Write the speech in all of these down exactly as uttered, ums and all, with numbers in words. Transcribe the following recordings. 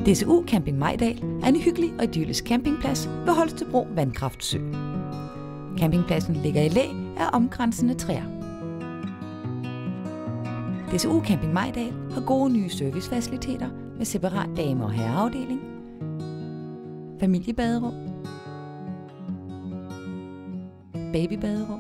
D S U Camping Mejdal er en hyggelig og idyllisk campingplads ved Holstebro Vandkraftsø. Campingpladsen ligger i læ af omkransende træer. D S U Camping Mejdal har gode nye servicefaciliteter med separat dame- og herreafdeling, familiebaderum, babybaderum,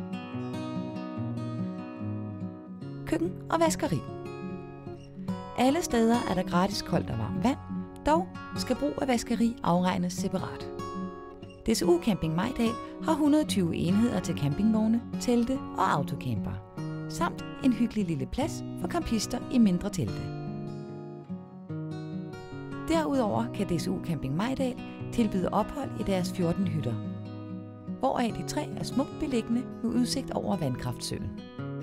køkken og vaskeri. Alle steder er der gratis koldt og varmt vand, dog skal brug af vaskeri afregnes separat. D S U Camping Mejdal har et hundrede og tyve enheder til campingvogne, telte og autocamper, samt en hyggelig lille plads for campister i mindre telte. Derudover kan D S U Camping Mejdal tilbyde ophold i deres fjorten hytter, hvoraf de tre er smukt beliggende med udsigt over Vandkraftsøen.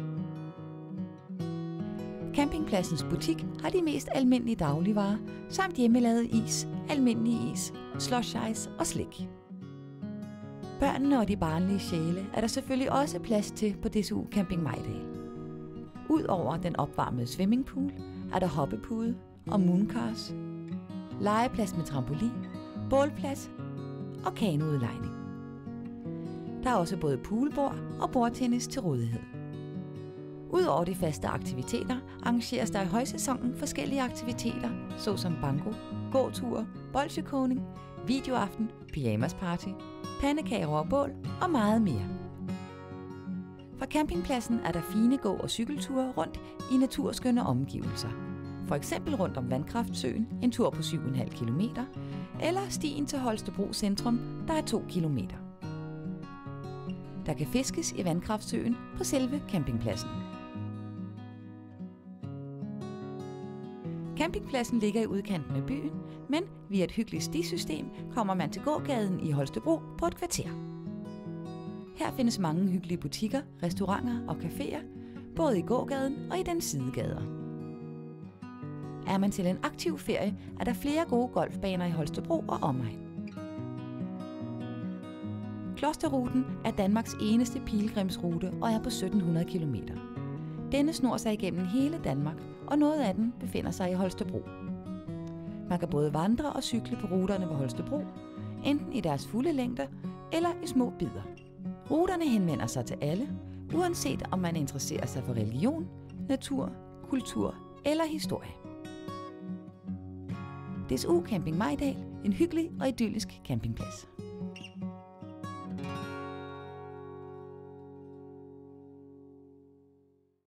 Campingpladsens butik har de mest almindelige dagligvarer, samt hjemmelavet is, almindelig is, slush ice og slik. Børnene og de barnlige sjæle er der selvfølgelig også plads til på D S U Camping Mejdal. Udover den opvarmede swimmingpool er der hoppepude og mooncars, legeplads med trampolin, bålplads og kanoudlejning. Der er også både poolbord og bordtennis til rådighed. Udover de faste aktiviteter arrangeres der i højsæsonen forskellige aktiviteter, såsom banko, gåture, bolsjekogning, videoaften, pyjamasparty, pandekager og bål og meget mere. Fra campingpladsen er der fine gå- og cykelture rundt i naturskønne omgivelser. For eksempel rundt om Vandkraftsøen, en tur på syv komma fem kilometer, eller stien til Holstebro Centrum, der er to kilometer. Der kan fiskes i Vandkraftsøen på selve campingpladsen. Campingpladsen ligger i udkanten af byen, men via et hyggeligt stisystem kommer man til gågaden i Holstebro på et kvarter. Her findes mange hyggelige butikker, restauranter og caféer, både i gågaden og i den sidegader. Er man til en aktiv ferie, er der flere gode golfbaner i Holstebro og omegn. Klosterruten er Danmarks eneste pilgrimsrute og er på sytten hundrede kilometer. Denne snor sig igennem hele Danmark, og noget af den befinder sig i Holstebro. Man kan både vandre og cykle på ruterne ved Holstebro, enten i deres fulde længde eller i små bidder. Ruterne henvender sig til alle, uanset om man interesserer sig for religion, natur, kultur eller historie. D S U Camping Mejdal, en hyggelig og idyllisk campingplads.